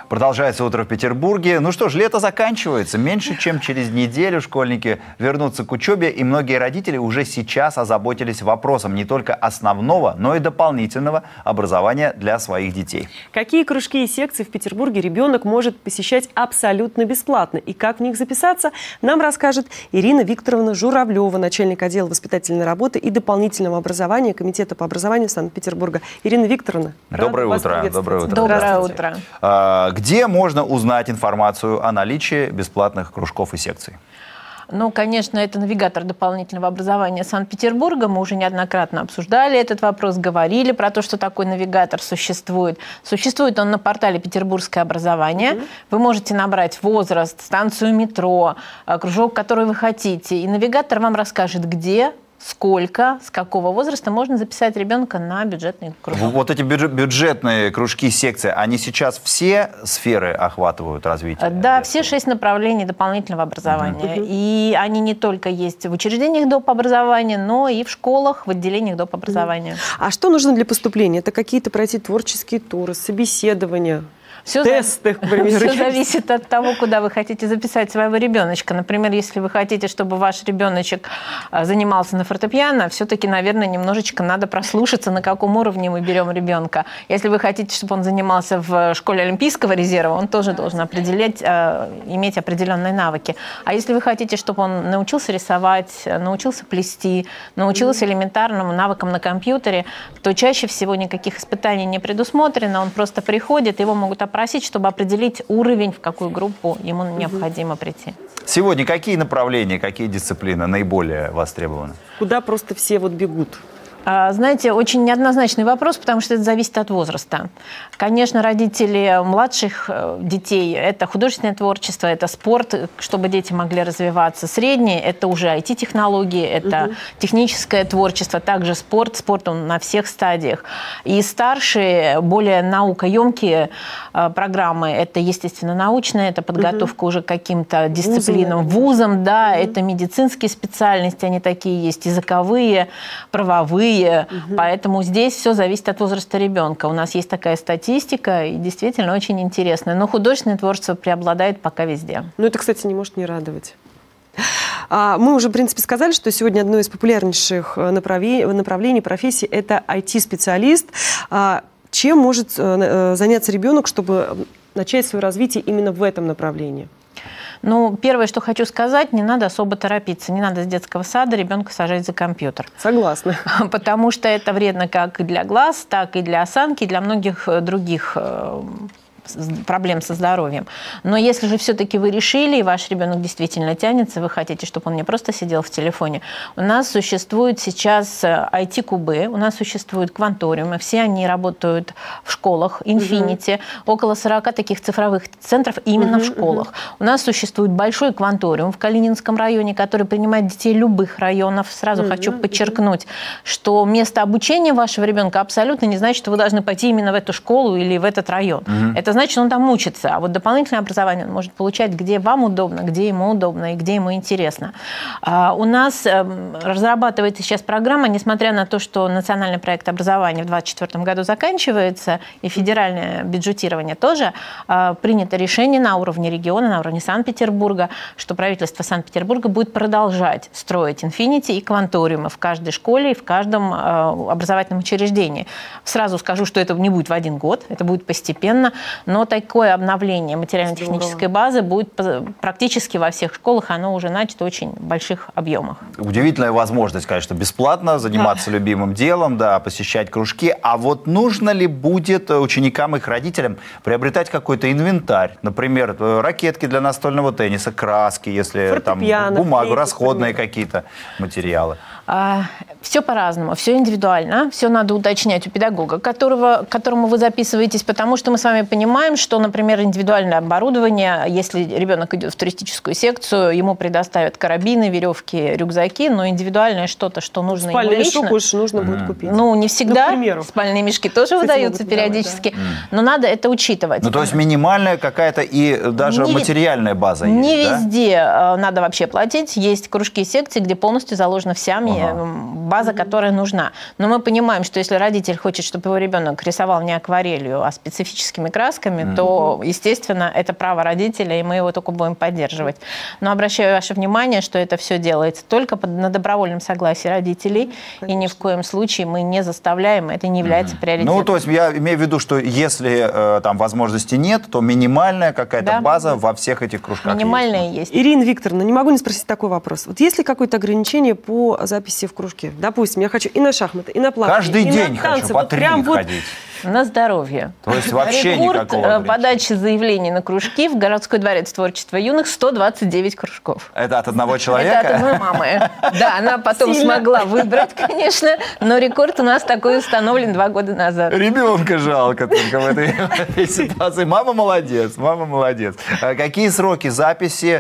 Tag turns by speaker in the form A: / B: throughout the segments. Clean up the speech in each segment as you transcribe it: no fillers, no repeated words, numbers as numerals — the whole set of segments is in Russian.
A: Продолжается утро в Петербурге. Ну что ж, лето заканчивается. Меньше чем через неделю школьники вернутся к учебе, и многие родители уже сейчас озаботились вопросом не только основного, но и дополнительного образования для своих детей.
B: Какие кружки и секции в Петербурге ребенок может посещать абсолютно бесплатно и как в них записаться, нам расскажет Ирина Викторовна Журавлева, начальник отдела воспитательной работы и дополнительного образования Комитета по образованию Санкт-Петербурга. Ирина Викторовна,
A: доброе утро.
C: Доброе утро.
A: Где можно узнать информацию о наличии бесплатных кружков и секций?
C: Ну, конечно, это навигатор дополнительного образования Санкт-Петербурга. Мы уже неоднократно обсуждали этот вопрос, говорили про то, что такой навигатор существует. Существует он на портале «Петербургское образование». Вы можете набрать возраст, станцию метро, кружок, который вы хотите. И навигатор вам расскажет, где, сколько, с какого возраста можно записать ребенка на бюджетный кружок.
A: Вот эти бюджетные кружки, секции, они сейчас все сферы охватывают развитие?
C: Да, все 6 направлений дополнительного образования. И они не только есть в учреждениях доп. Образования, но и в школах, в отделениях доп. Образования.
B: А что нужно для поступления? Это какие-то пройти творческие туры, собеседования? Тесты, к примеру.
C: Все зависит от того, куда вы хотите записать своего ребеночка. Например, если вы хотите, чтобы ваш ребеночек занимался на фортепиано, все-таки, наверное, немножечко надо прослушаться, на каком уровне мы берем ребенка. Если вы хотите, чтобы он занимался в школе Олимпийского резерва, он тоже должен иметь определенные навыки. А если вы хотите, чтобы он научился рисовать, научился плести, научился элементарным навыкам на компьютере, то чаще всего никаких испытаний не предусмотрено. Он просто приходит, его могут просить, чтобы определить уровень, в какую группу ему необходимо прийти.
A: Сегодня какие направления, какие дисциплины наиболее востребованы?
B: Куда просто все бегут?
C: Знаете, очень неоднозначный вопрос, потому что это зависит от возраста. Конечно, родители младших детей – это художественное творчество, это спорт, чтобы дети могли развиваться. Средние – это уже IT-технологии, это техническое творчество, также спорт. Спорт он на всех стадиях. И старшие, более наукоемкие программы – это, естественно, научная, это подготовка уже к каким-то дисциплинам, вузам, да, это медицинские специальности, они такие есть, языковые, правовые. Поэтому здесь все зависит от возраста ребенка. У нас есть такая статистика, и действительно очень интересная. Но художественное творчество преобладает пока везде.
B: Ну, это, кстати, не может не радовать. Мы уже, в принципе, сказали, что сегодня одно из популярнейших направлений профессии – это IT-специалист. Чем может заняться ребенок, чтобы начать свое развитие именно в этом направлении?
C: Ну, первое, что хочу сказать, не надо особо торопиться. Не надо с детского сада ребенка сажать за компьютер.
B: Согласна.
C: Потому что это вредно как для глаз, так и для осанки, и для многих других проблем со здоровьем. Но если же все-таки вы решили, и ваш ребенок действительно тянется, вы хотите, чтобы он не просто сидел в телефоне, у нас существуют сейчас IT-кубы, у нас существуют кванториумы, все они работают в школах, Infinity, около 40 таких цифровых центров именно в школах. У нас существует большой кванториум в Калининском районе, который принимает детей любых районов. Сразу хочу подчеркнуть, что место обучения вашего ребенка абсолютно не значит, что вы должны пойти именно в эту школу или в этот район. Это значит, он там учится. А вот дополнительное образование он может получать, где вам удобно, где ему удобно и где ему интересно. У нас разрабатывается сейчас программа, несмотря на то, что национальный проект образования в 2024 году заканчивается, и федеральное бюджетирование тоже, принято решение на уровне региона, на уровне Санкт-Петербурга, что правительство Санкт-Петербурга будет продолжать строить Infinity и кванториумы в каждой школе и в каждом образовательном учреждении. Сразу скажу, что это не будет в один год, это будет постепенно, но такое обновление материально-технической базы будет практически во всех школах, оно уже начато в очень больших объемах.
A: Удивительная возможность, конечно, бесплатно заниматься любимым делом, да, посещать кружки. А вот нужно ли будет ученикам и их родителям приобретать какой-то инвентарь? Например, ракетки для настольного тенниса, краски, если там бумагу, расходные какие-то материалы?
C: Все по-разному, все индивидуально, все надо уточнять у педагога, к которому вы записываетесь, потому что мы с вами понимаем, что, например, индивидуальное оборудование, если ребенок идет в туристическую секцию, ему предоставят карабины, веревки, рюкзаки, но индивидуальное что-то, что нужно ему лично.
B: Спальный мешок уж нужно будет купить.
C: Ну, не всегда. Спальные мешки тоже выдаются периодически, но надо это учитывать.
A: Ну, то есть минимальная какая-то и даже материальная база есть,
C: не везде надо вообще платить. Есть кружки и секции, где полностью заложена вся минимальная знаний, база, которая нужна. Но мы понимаем, что если родитель хочет, чтобы его ребенок рисовал не акварелью, а специфическими красками, то, естественно, это право родителя, и мы его только будем поддерживать. Но обращаю ваше внимание, что это все делается только на добровольном согласии родителей, и ни в коем случае мы не заставляем, это не является приоритетом.
A: Ну, то есть я имею в виду, что если там возможности нет, то минимальная какая-то база во всех этих кружках
C: минимальная есть.
B: Ирина Викторовна, не могу не спросить такой вопрос. Вот есть ли какое-то ограничение по записи в кружке? Допустим, я хочу и на шахматы, и на плавание,
A: Каждый
B: и
A: день
B: на танцы.
A: хочу, по 3 ходить.
C: На здоровье.
A: То есть вообще никакого ограничения.
C: Подачи заявлений на кружки в городской дворец творчества юных 129 кружков.
A: Это от одного человека?
C: Это от одной мамы. Да, она потом смогла выбрать, конечно, но рекорд у нас такой установлен 2 года назад.
A: Ребенка жалко только в этой ситуации. Мама молодец, мама молодец. Какие сроки записи,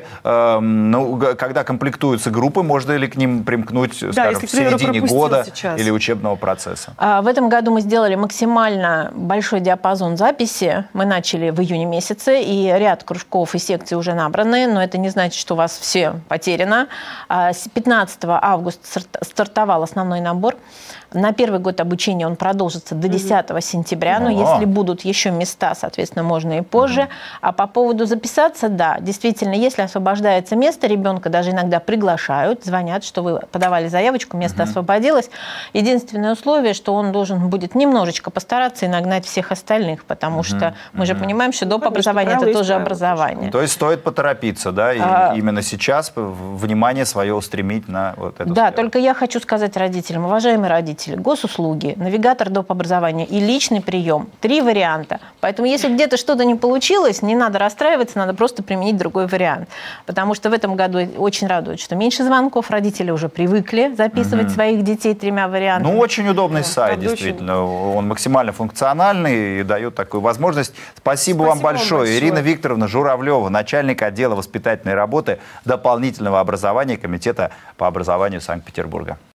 A: когда комплектуются группы, можно ли к ним примкнуть, скажем, в середине года или учебного процесса?
C: В этом году мы сделали максимально большой диапазон записи. Мы начали в июне месяце, и ряд кружков и секций уже набраны, но это не значит, что у вас все потеряно. С 15 августа стартовал основной набор. На первый год обучения он продолжится до 10 сентября, но если будут еще места, соответственно, можно и позже. А по поводу записаться, да, действительно, если освобождается место, ребенка даже иногда приглашают, звонят, что вы подавали заявочку, место освободилось. Единственное условие, что он должен будет немножечко постараться и нагнать всех остальных, потому что мы же понимаем, что доп. Образование – это тоже образование.
A: То есть стоит поторопиться, да, и именно сейчас внимание свое устремить на вот эту
C: Да,
A: сферу.
C: только я хочу сказать родителям, уважаемые родители, госуслуги, навигатор доп. Образования и личный прием. 3 варианта. Поэтому если где-то что-то не получилось, не надо расстраиваться, надо просто применить другой вариант. Потому что в этом году очень радует, что меньше звонков, родители уже привыкли записывать своих детей 3 вариантами.
A: Ну, очень удобный сайт, действительно. Он максимально функциональный и дает такую возможность. Спасибо вам большое. Ирина Викторовна Журавлева, начальник отдела воспитательной работы дополнительного образования Комитета по образованию Санкт-Петербурга.